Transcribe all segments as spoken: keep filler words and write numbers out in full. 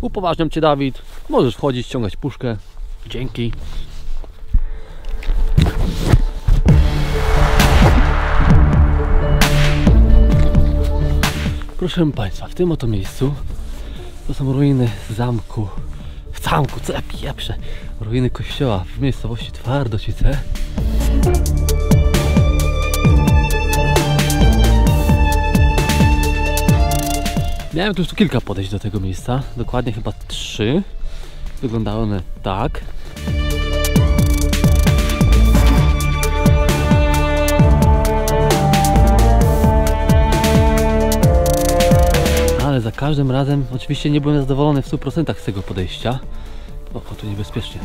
Upoważniam Cię, Dawid. Możesz wchodzić, ściągać puszkę. Dzięki. Proszę Państwa, w tym oto miejscu to są ruiny zamku. W zamku, co ja pieprzę? Ruiny kościoła w miejscowości Twardocice. Miałem tu już tu kilka podejść do tego miejsca, dokładnie chyba trzy. Wyglądały one tak. Ale za każdym razem oczywiście nie byłem zadowolony w stu procentach z tego podejścia. O, o, tu niebezpiecznie.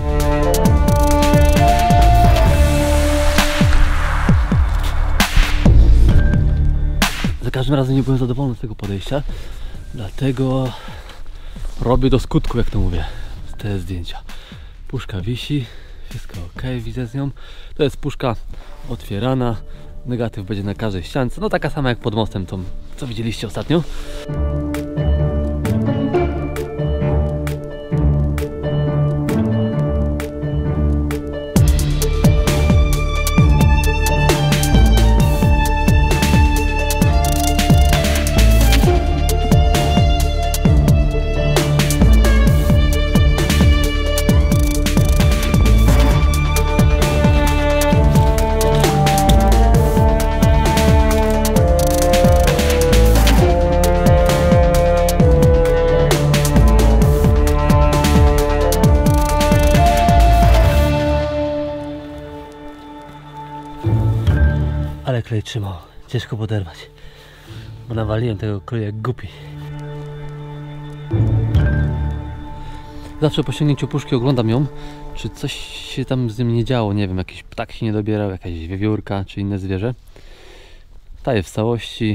Za każdym razem nie byłem zadowolony z tego podejścia. Dlatego robię do skutku, jak to mówię, te zdjęcia. Puszka wisi, wszystko ok, widzę z nią. To jest puszka otwierana. Negatyw będzie na każdej ściance. No taka sama jak pod mostem, tą, co widzieliście ostatnio. Ale klej trzymał, ciężko poderwać, bo nawaliłem tego kleju jak głupi. Zawsze po ściągnięciu puszki oglądam ją, czy coś się tam z nim nie działo, nie wiem, jakiś ptak się nie dobierał, jakaś wiewiórka, czy inne zwierzę. Staje w całości,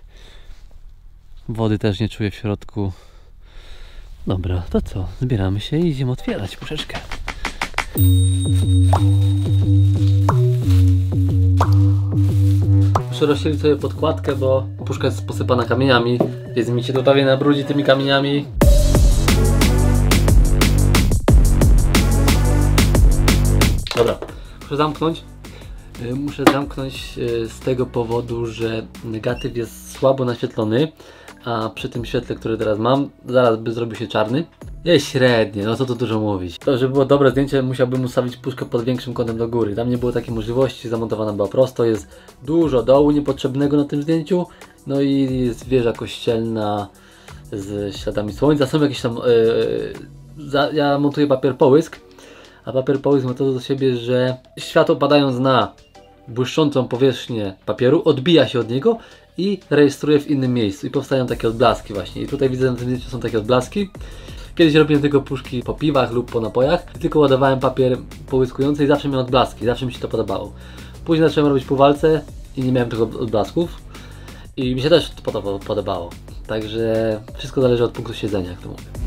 wody też nie czuję w środku. Dobra, to co? Zbieramy się i idziemy otwierać puszeczkę. Muszę rozścielić sobie podkładkę, bo puszka jest posypana kamieniami, więc mi się to prawie nabrudzi tymi kamieniami. Dobra, muszę zamknąć. Muszę zamknąć z tego powodu, że negatyw jest słabo naświetlony, a przy tym świetle, które teraz mam, zaraz by zrobił się czarny. Jest średnie, no co tu dużo mówić. To, żeby było dobre zdjęcie, musiałbym ustawić puszkę pod większym kątem do góry. Tam nie było takiej możliwości, zamontowana była prosto, jest dużo dołu niepotrzebnego na tym zdjęciu. No i jest wieża kościelna z śladami słońca. Są jakieś tam... Yy, za, ja montuję papier połysk, a papier połysk ma to do siebie, że światło padając na błyszczącą powierzchnię papieru, odbija się od niego i rejestruje w innym miejscu i powstają takie odblaski właśnie. I tutaj widzę, na tym zdjęciu są takie odblaski. Kiedyś robiłem tylko puszki po piwach lub po napojach, tylko ładowałem papier połyskujący i zawsze miałem odblaski, zawsze mi się to podobało. Później zacząłem robić półwalce i nie miałem tego odblasków i mi się też to podobało. Także wszystko zależy od punktu siedzenia, jak to mówię.